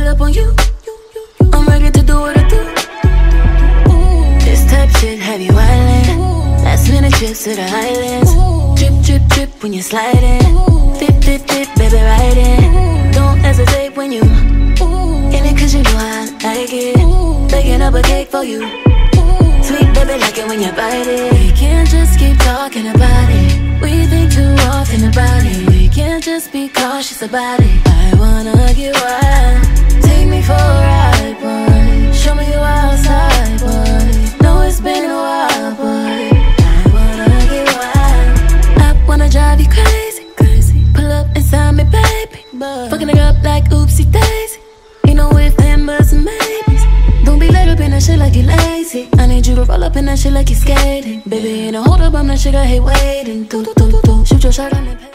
pull up on you. I'm ready to do what I do. This type shit have you island. Last minute trips to the islands. Drip, drip, drip when you're sliding. Dip, dip, dip, baby, ride in. Don't hesitate when you in it, cause you know I like it. Baking up a cake for you. Sweet baby, like it when you bite it. We can't just keep talking about it. We think too often about it. We can't just be cautious about it. I wanna get wild. Take me for a ride, boy. Show me you outside, boy. Know it's been a while, boy. I wanna get wild. I wanna drive you crazy, crazy. Pull up inside me, baby. Fucking it up like oopsie daisy. Ain't no if, then, buts, and maybes. Don't be let up in that shit like you lazy. I need you to roll up in that shit like you skating. Baby, ain't no hold up, I'm that shit I hate waiting. Do, do, do, do. Shoot your shot on the